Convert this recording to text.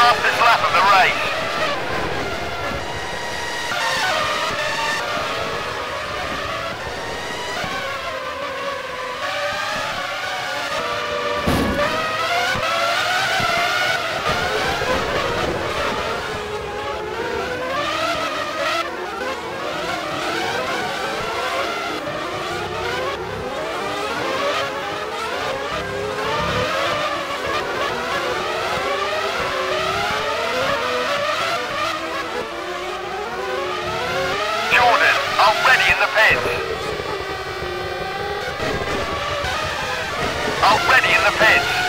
fastest lap of the race. Already in the pits. Already in the pits.